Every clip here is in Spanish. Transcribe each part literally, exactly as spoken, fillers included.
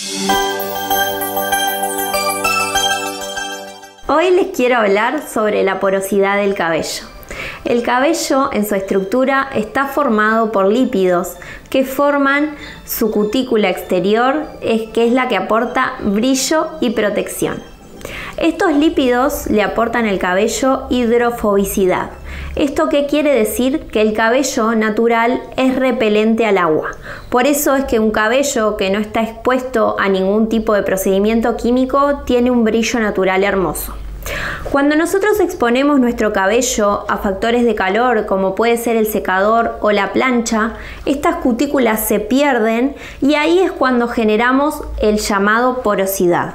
Hoy les quiero hablar sobre la porosidad del cabello. El cabello en su estructura está formado por lípidos que forman su cutícula exterior, que es la que aporta brillo y protección. Estos lípidos le aportan al cabello hidrofobicidad. ¿Esto qué quiere decir? Que el cabello natural es repelente al agua. Por eso es que un cabello que no está expuesto a ningún tipo de procedimiento químico tiene un brillo natural hermoso. Cuando nosotros exponemos nuestro cabello a factores de calor, como puede ser el secador o la plancha, estas cutículas se pierden y ahí es cuando generamos el llamado porosidad.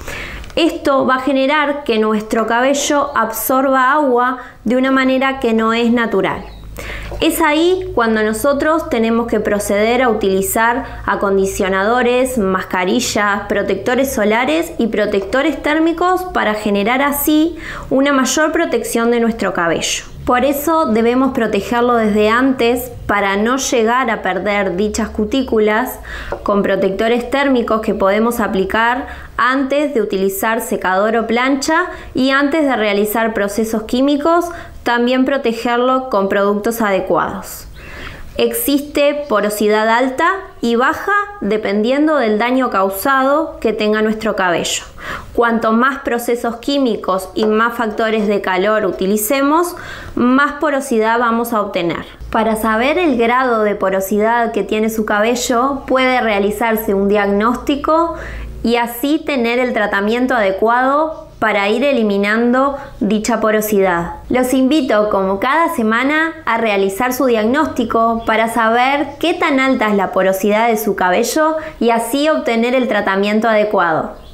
Esto va a generar que nuestro cabello absorba agua de una manera que no es natural. Es ahí cuando nosotros tenemos que proceder a utilizar acondicionadores, mascarillas, protectores solares y protectores térmicos para generar así una mayor protección de nuestro cabello. Por eso debemos protegerlo desde antes para no llegar a perder dichas cutículas con protectores térmicos que podemos aplicar antes de utilizar secador o plancha y antes de realizar procesos químicos, también protegerlo con productos adecuados. Existe porosidad alta y baja dependiendo del daño causado que tenga nuestro cabello. Cuanto más procesos químicos y más factores de calor utilicemos, más porosidad vamos a obtener. Para saber el grado de porosidad que tiene su cabello, puede realizarse un diagnóstico y así tener el tratamiento adecuado para ir eliminando dicha porosidad. Los invito, como cada semana, a realizar su diagnóstico para saber qué tan alta es la porosidad de su cabello y así obtener el tratamiento adecuado.